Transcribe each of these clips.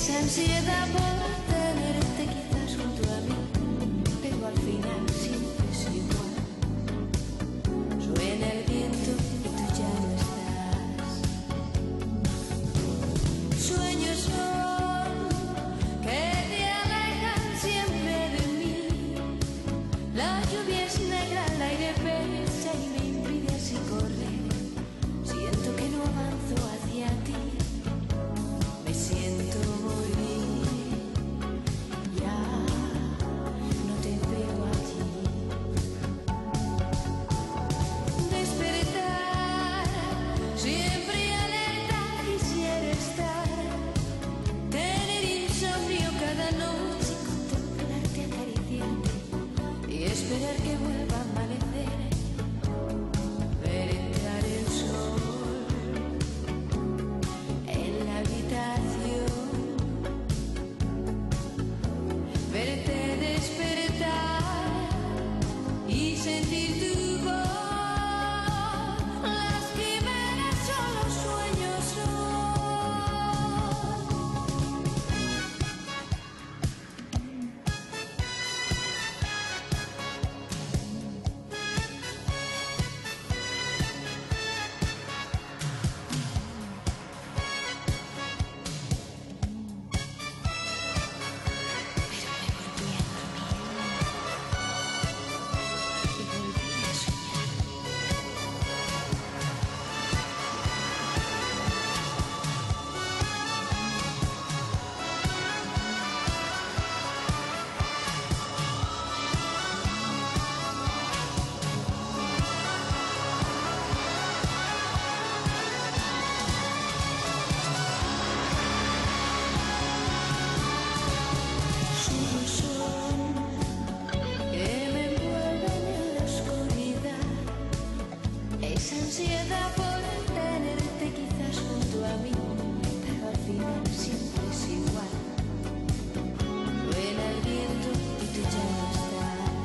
Esa ansiedad por tenerte quizás junto a mí, pero al final siempre es igual. Suena el viento y tú ya no estás. Sueños son que te alejan siempre de mí. La lluvia es negra, el aire pesa y me impide así correr. Siento que no avanzo hacia ti. Me siento morir, ya no te veo allí. Despertar, siempre alerta quisiera estar. Tener insomnio cada noche, contemplarte acariciarte y esperar que vuelva a amanecer. Ver entrar el sol en la habitación, verte despertar y sentir tu voz. Las quimeras solo sueños son. Esa ansiedad por tenerte quizás junto a mí, pero al final siempre es igual. Suena el viento y tú ya no estás.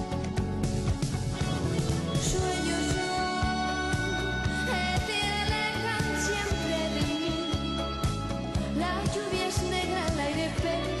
Sueños son que te alejan siempre de mí. La lluvia es negra, el aire pesa